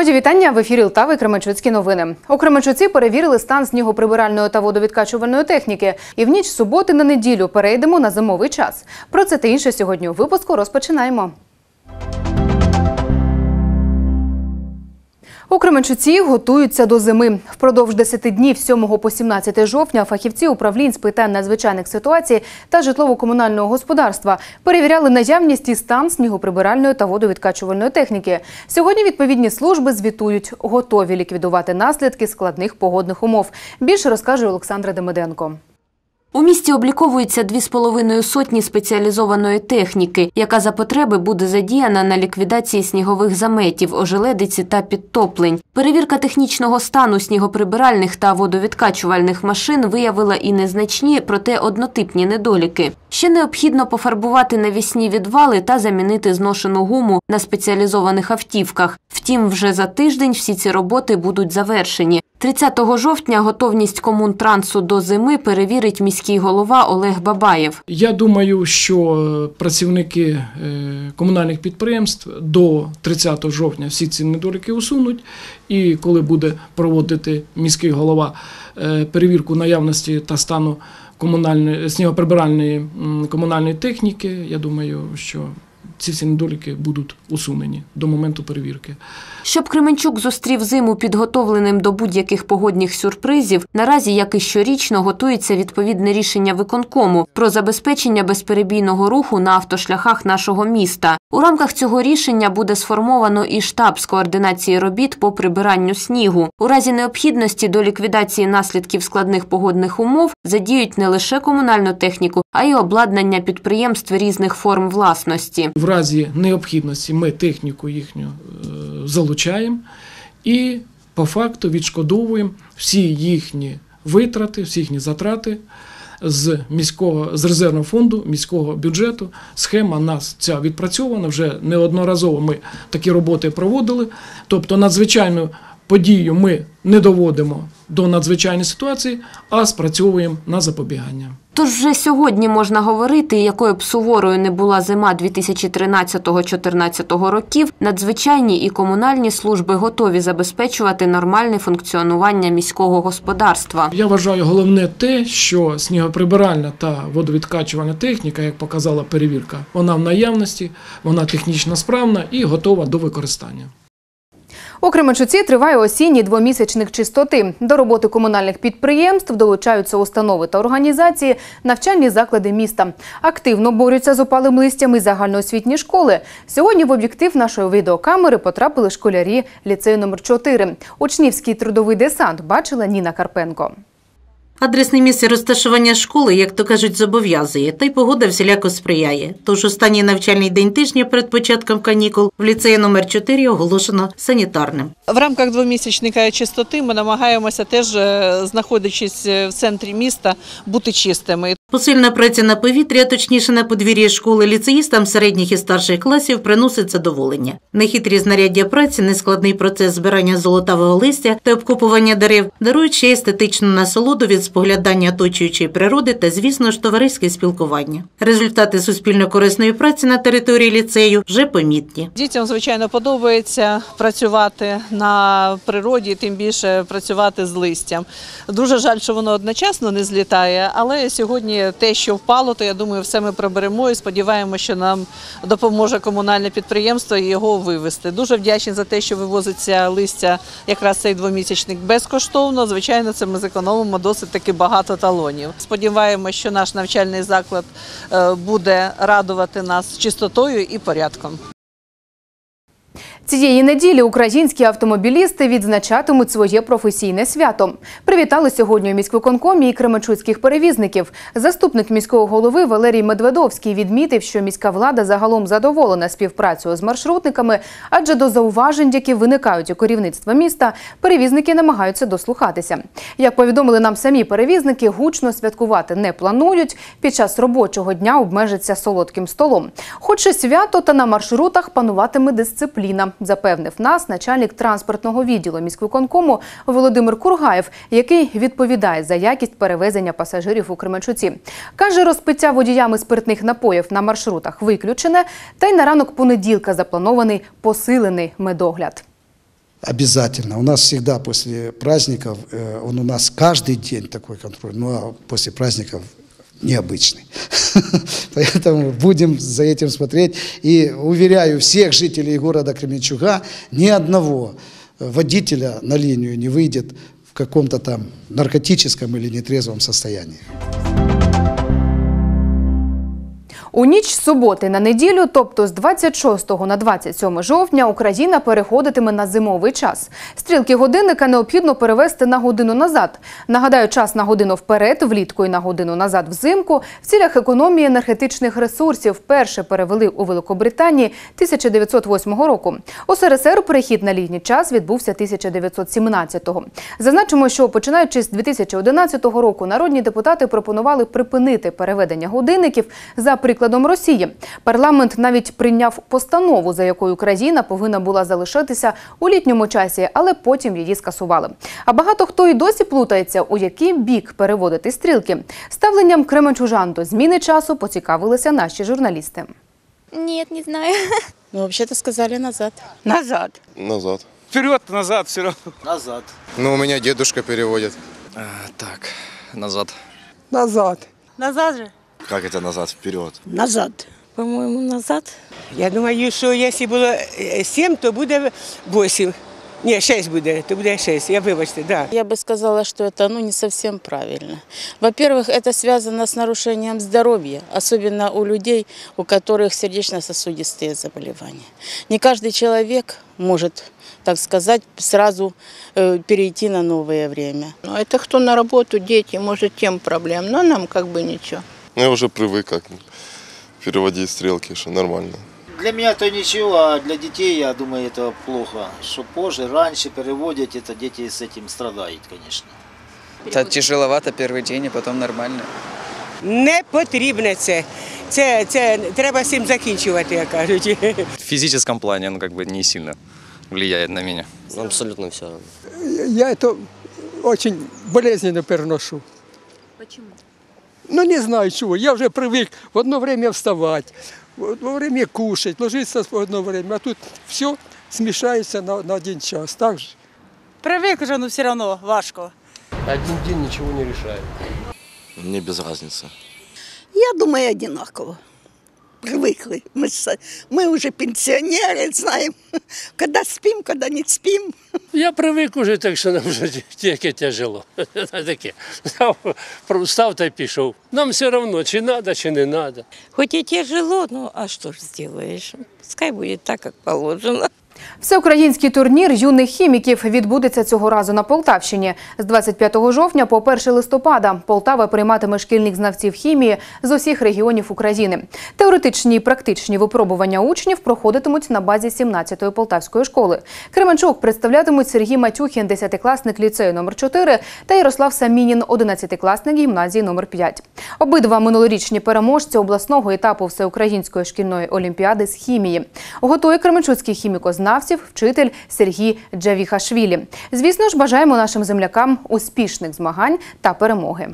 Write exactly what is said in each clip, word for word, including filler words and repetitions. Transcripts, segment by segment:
Мої вітання, в ефірі Лтави Кременчуцькі новини. У Кременчуці перевірили стан снігоприбиральної та водовідкачувальної техніки. І в ніч з суботи на неділю перейдемо на зимовий час. Про це та інше сьогодні у випуску розпочинаємо. У Кременчуці готуються до зими. Впродовж десяти днів з сьомого по сімнадцяте жовтня фахівці управлінь з питань надзвичайних ситуацій та житлово-комунального господарства перевіряли наявність і стан снігоприбиральної та водовідкачувальної техніки. Сьогодні відповідні служби звітують, готові ліквідувати наслідки складних погодних умов. Більше розкаже Олександра Демиденко. У місті обліковується дві з половиною сотні спеціалізованої техніки, яка за потреби буде задіяна на ліквідації снігових заметів, ожеледиці та підтоплень. Перевірка технічного стану снігоприбиральних та водовідкачувальних машин виявила і незначні, проте однотипні недоліки. Ще необхідно пофарбувати навісні відвали та замінити зношену гуму на спеціалізованих автівках. Втім, вже за тиждень всі ці роботи будуть завершені. тридцятого жовтня готовність комунтрансу до зими перевірить міський голова Олег Бабаєв. Я думаю, що працівники комунальних підприємств до тридцятого жовтня всі ці недоліки усунуть. І коли буде проводити міський голова перевірку наявності та стану комунальної, снігоприбиральної комунальної техніки, я думаю, що ці всі недоліки будуть усунені до моменту перевірки. Щоб Кременчук зустрів зиму підготовленим до будь-яких погодних сюрпризів, наразі, як і щорічно, готується відповідне рішення виконкому про забезпечення безперебійного руху на автошляхах нашого міста. У рамках цього рішення буде сформовано і штаб з координації робіт по прибиранню снігу. У разі необхідності до ліквідації наслідків складних погодних умов задіють не лише комунальну техніку, а й обладнання підприємств різних форм власності. В разі необхідності ми техніку їхню залучаємо і по факту відшкодовуємо всі їхні витрати, всі їхні затрати з міського, з резервного фонду, міського бюджету. Схема нас ця відпрацьована, вже неодноразово ми такі роботи проводили. Тобто надзвичайну подію ми не доводимо до надзвичайної ситуації, а спрацьовуємо на запобігання. Тож вже сьогодні можна говорити, якою б суворою не була зима дві тисячі тринадцятого - чотирнадцятого років, надзвичайні і комунальні служби готові забезпечувати нормальне функціонування міського господарства. Я вважаю, головне те, що снігоприбиральна та водовідкачувальна техніка, як показала перевірка, вона в наявності, вона технічно справна і готова до використання. У Кременчуці триває осінній двомісячник чистоти. До роботи комунальних підприємств долучаються установи та організації, навчальні заклади міста. Активно борються з опалим листям і загальноосвітні школи. Сьогодні в об'єктив нашої відеокамери потрапили школярі ліцею номер чотири. Учнівський трудовий десант бачила Ніна Карпенко. Адресне місце розташування школи, як то кажуть, зобов'язує, та й погода всіляко сприяє. Тож останній навчальний день тижня перед початком канікул в ліцеї номер чотири оголошено санітарним. В рамках двомісячника чистоти ми намагаємося теж, знаходячись в центрі міста, бути чистими. Посильна праця на повітрі, а точніше на подвір'ї школи, ліцеїстам середніх і старших класів приносить задоволення. Нехитрі знаряддя праці, нескладний процес збирання золотавого листя та обкопування дерев дарують ще естетичну насолоду від споглядання оточуючої природи та, звісно ж, товариське спілкування. Результати суспільно-корисної праці на території ліцею вже помітні. Дітям, звичайно, подобається працювати на природі, тим більше працювати з листям. Дуже жаль, що воно одночасно не злітає, але сьогодні те, що впало, то, я думаю, все ми приберемо і сподіваємося, що нам допоможе комунальне підприємство його вивезти. Дуже вдячні за те, що вивозиться листя якраз цей двомісячник безкоштовно. Звичайно, це ми зекономимо досить таки багато талонів. Сподіваємося, що наш навчальний заклад буде радувати нас чистотою і порядком. Цієї неділі українські автомобілісти відзначатимуть своє професійне свято. Привітали сьогодні у міськвиконкомі і кременчуцьких перевізників. Заступник міського голови Валерій Медведовський відмітив, що міська влада загалом задоволена співпрацею з маршрутниками, адже до зауважень, які виникають у керівництва міста, перевізники намагаються дослухатися. Як повідомили нам самі перевізники, гучно святкувати не планують, під час робочого дня обмежаться солодким столом. Хоч і свято, та на маршрутах пануватиме дисципліна, запевнив нас начальник транспортного відділу міськвиконкому Володимир Кургаєв, який відповідає за якість перевезення пасажирів у Кременчуці. Каже, розпиття водіями спиртних напоїв на маршрутах виключене, та й на ранок понеділка запланований посилений медогляд. Обязательно. У нас всегда после праздников, он у нас каждый день такой контроль, ну а после праздников необычный. Поэтому будем за этим смотреть. И уверяю всех жителей города Кременчуга, ни одного водителя на линию не выйдет в каком-то там наркотическом или нетрезвом состоянии. У ніч з суботи на неділю, тобто з двадцять шостого на двадцять сьоме жовтня, Україна переходитиме на зимовий час. Стрілки годинника необхідно перевести на годину назад. Нагадаю, час на годину вперед, влітку і на годину назад взимку в цілях економії енергетичних ресурсів вперше перевели у Великобританії тисяча дев'ятсот восьмого року. У СРСР перехід на літній час відбувся тисяча дев'ятсот сімнадцятого. Зазначимо, що починаючи з дві тисячі одинадцятого року народні депутати пропонували припинити переведення годинників за прикладом Росії. Парламент навіть прийняв постанову, за якою країна повинна була залишитися у літньому часі, але потім її скасували. А багато хто і досі плутається, у який бік переводити стрілки. Ставленням кременчужан до зміни часу поцікавилися наші журналісти. Нет, не знаю. Ну, вообще-то сказали назад. Назад. Назад. Вперед, назад, все равно. Назад. Ну, у меня дедушка переводит. А, так, назад. Назад. Назад же. Как это назад? Вперед. Назад. По-моему, назад. Я думаю, що якщо було сім, то буде вісім. Ні, шесть буде, то буде шесть. Я вибачте, да. Я бы сказала, что это ну, не совсем правильно. Во-первых, это связано с нарушением здоровья, особенно у людей, у которых сердечно-сосудистые заболевания. Не каждый человек может, так сказать, сразу э, перейти на новое время. Ну, это кто на работу, дети, может, тем проблем, но нам как бы ничего. Ну, я уже привык как переводить стрелки, что нормально. Для меня это ничего, а для детей, я думаю, это плохо. Что позже, раньше переводят, это дети с этим страдают, конечно. Это тяжеловато первый день, а потом нормально. Не потрібно це. Це, це треба з цим закінчувати, як кажуть. В физическом плане оно как бы не сильно влияет на меня. Абсолютно все. Я это очень болезненно переношу. Почему? Ну, не знаю чего. Я уже привык в одно время вставать, в одно время кушать, ложиться в одно время. А тут все смешается на, на один час. Так же? Привык уже, но все равно важко. Один день ничего не решает. Мне без разницы. Я думаю, одинаково. Привыкли. Мы, мы уже пенсионеры, знаем, когда спим, когда не спим. Я привик уже, так що нам вже тільки тяжело. Таке. Став, став та й пішов. Нам все одно, чи треба, чи не треба. Хоть и тяжело, ну а что ж сделаешь? Пускай будет так, как положено. Всеукраїнський турнір юних хіміків відбудеться цього разу на Полтавщині. З двадцять п'ятого жовтня по перше листопада Полтава прийматиме шкільних знавців хімії з усіх регіонів України. Теоретичні і практичні випробування учнів проходитимуть на базі сімнадцятої полтавської школи. Кременчук представлятимуть Сергій Матюхін, десятикласник ліцею номер чотири, та Ярослав Самінін, одинадцятикласник гімназії номер п'ять. Обидва минулорічні переможці обласного етапу Всеукраїнської шкільної олімпіади з хімії. Готує кременчуцький хімікознавців вчитель Сергій Джавіхашвілі. Звісно ж, бажаємо нашим землякам успішних змагань та перемоги.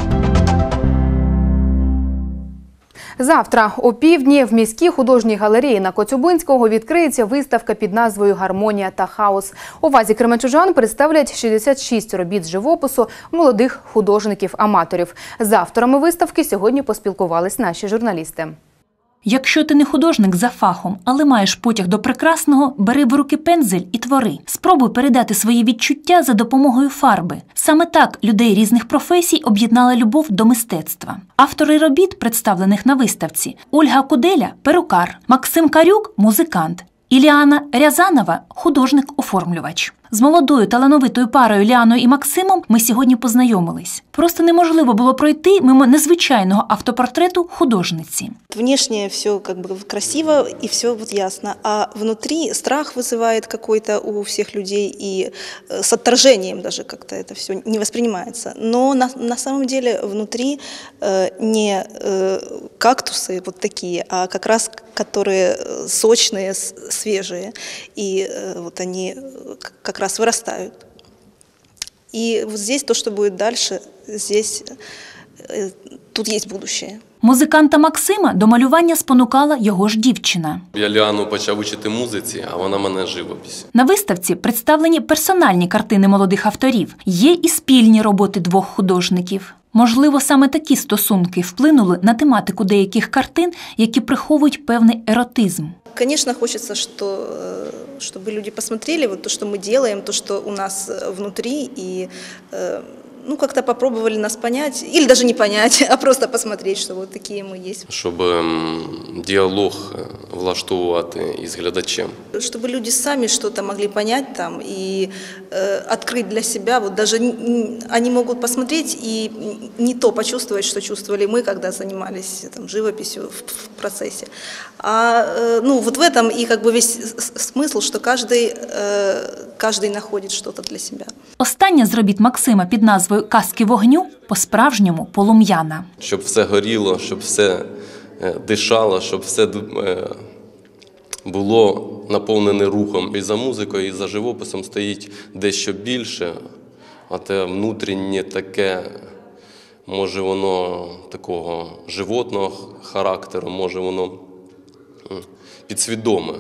Завтра о півдні в міській художній галереї на Коцюбинського відкриється виставка під назвою «Гармонія та хаос». У вазі кременчужан представлять шістдесят шість робіт з живопису молодих художників-аматорів. З авторами виставки сьогодні поспілкувались наші журналісти. Якщо ти не художник за фахом, але маєш потяг до прекрасного, бери в руки пензель і твори. Спробуй передати свої відчуття за допомогою фарби. Саме так людей різних професій об'єднала любов до мистецтва. Автори робіт, представлених на виставці: Ольга Куделя – перукар, Максим Карюк – музикант, Іліана Рязанова – художник-оформлювач. З молодою талановитою парою Ліаною і Максимом ми сьогодні познайомились. Просто неможливо було пройти мимо незвичайного автопортрету художниці. Внешне все как бы красиво и все вот ясно, а внутри страх вызывает какой-то у всех людей, и с отторжением даже как-то это все не воспринимается. Но на, на самом деле внутри э, не э, кактусы вот такие, а как раз которые сочные, свежие, и э, вот они как раз вырастают. И вот здесь то, что будет дальше, здесь, тут есть будущее. Музиканта Максима до малювання спонукала його ж дівчина. Я Ліану почав учити музиці, а вона мене живописі. На виставці представлені персональні картини молодих авторів. Є і спільні роботи двох художників. Можливо, саме такі стосунки вплинули на тематику деяких картин, які приховують певний еротизм. Конечно, хочется, что, чтобы люди посмотрели вот то, что мы делаем, то, что у нас внутри, и ну, как-то попробовали нас понять, или даже не понять, а просто посмотреть, что вот такие мы есть. Щоб діалог влаштовувати із глядачем. Чтобы люди сами что-то могли понять там и э, открыть для себя, вот даже они могут посмотреть и не то почувствовать, что чувствовали мы, когда занимались там, живописью в, в процессе. А э, ну, вот в этом и как бы весь смысл, что каждый, э, каждый находит что-то для себя. Остання з робіт Максима під назвою «Казки вогню» по-справжньому полум'яна. Щоб все горіло, щоб все дишало, щоб все було наповнене рухом. І за музикою, і за живописом стоїть дещо більше, а те внутрішнє таке, може воно такого животного характеру, може воно підсвідоме.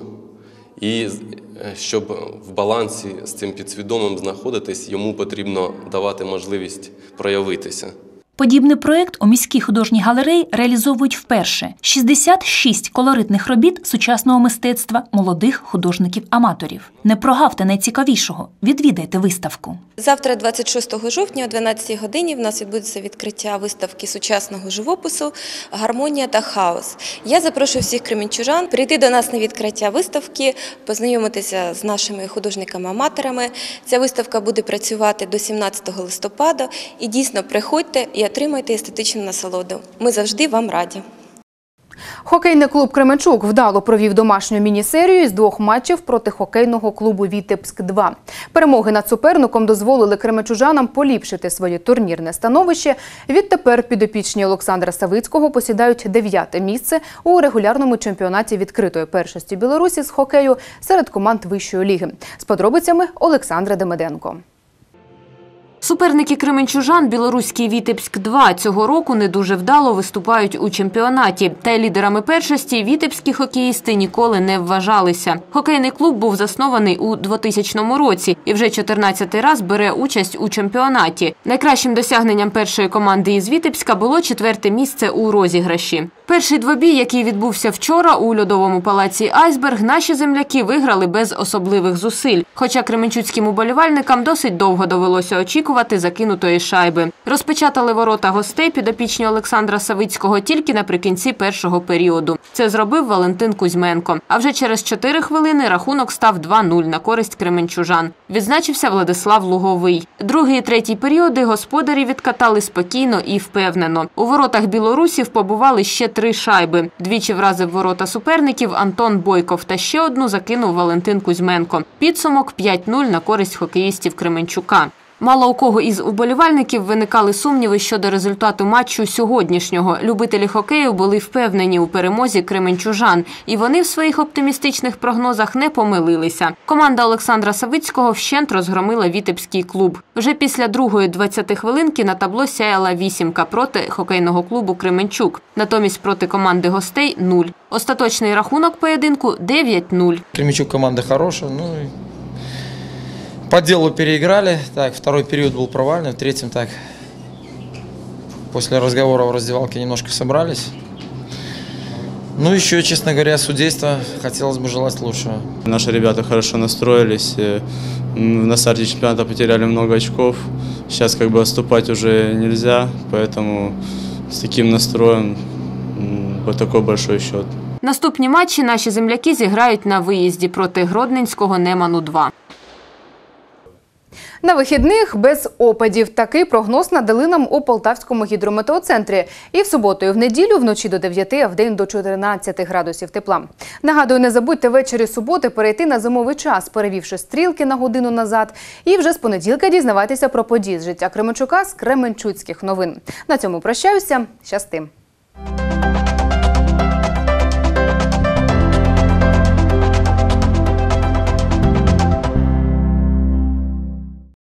І щоб в балансі з цим підсвідомим знаходитись, йому потрібно давати можливість проявитися. Подібний проєкт у міській художній галереї реалізовують вперше. шістдесят шість колоритних робіт сучасного мистецтва молодих художників-аматорів. Не прогавте найцікавішого. Відвідайте виставку. Завтра, двадцять шостого жовтня, о дванадцятій годині, в нас відбудеться відкриття виставки сучасного живопису «Гармонія та хаос». Я запрошую всіх кременчужан прийти до нас на відкриття виставки, познайомитися з нашими художниками-аматорами. Ця виставка буде працювати до сімнадцятого листопада. І дійсно, приходьте і отримайте естетичну насолоду. Ми завжди вам раді. Хокейний клуб «Кременчук» вдало провів домашню міні-серію з двох матчів проти хокейного клубу «Вітебськ-два». Перемоги над суперником дозволили кременчужанам поліпшити своє турнірне становище. Відтепер підопічні Олександра Савицького посідають дев'яте місце у регулярному чемпіонаті відкритої першості Білорусі з хокею серед команд вищої ліги. З подробицями Олександра Демиденко. Суперники кременчужан білоруський «Вітебськ-два» цього року не дуже вдало виступають у чемпіонаті. Та й лідерами першості вітебські хокеїсти ніколи не вважалися. Хокейний клуб був заснований у двотисячному році і вже чотирнадцятий раз бере участь у чемпіонаті. Найкращим досягненням першої команди із Вітебська було четверте місце у розіграші. Перший двобій, який відбувся вчора у льодовому палаці «Айсберг», наші земляки виграли без особливих зусиль. Хоча кременчуцьким уболівальникам досить довго довелося очікувати закинутої шайби. Розпечатали ворота гостей підопічні Олександра Савицького тільки наприкінці першого періоду. Це зробив Валентин Кузьменко. А вже через чотири хвилини рахунок став два нуль на користь кременчужан. Відзначився Владислав Луговий. Другий і третій періоди господарі відкатали спокійно і впевнено. У воротах білорусів побували ще три шайби. Двічі вразив ворота суперників Антон Бойков та ще одну закинув Валентин Кузьменко. Підсумок п'ять нуль на користь хокеїстів Кременчука. Мало у кого із уболівальників виникали сумніви щодо результату матчу сьогоднішнього. Любителі хокею були впевнені у перемозі кременчужан. І вони в своїх оптимістичних прогнозах не помилилися. Команда Олександра Савицького вщент розгромила Вітебський клуб. Вже після другої двадцяти хвилинки на табло сяяла вісімка проти хокейного клубу Кременчук. Натомість проти команди гостей – нуль. Остаточний рахунок поєдинку – дев'ять нуль. Кременчук команда хороша, ну і... По делу переиграли, так, второй период был провальный, в третьем так, после разговора в раздевалке немножко собрались. Ну, еще, честно говоря, судейство хотелось бы желать лучшего. Наши ребята хорошо настроились, на старте чемпионата потеряли много очков, сейчас как бы отступать уже нельзя, поэтому с таким настроем вот такой большой счет. Наступні матчі наші земляки зіграють на виїзді проти Гродненського Неману два. На вихідних без опадів. Такий прогноз надали нам у Полтавському гідрометеоцентрі. І в суботу, і в неділю вночі до дев'яти, а вдень до чотирнадцяти градусів тепла. Нагадую, не забудьте ввечері суботи перейти на зимовий час, перевівши стрілки на годину назад. І вже з понеділка дізнавайтеся про події з життя Кременчука з кременчуцьких новин. На цьому прощаюся. Щасти!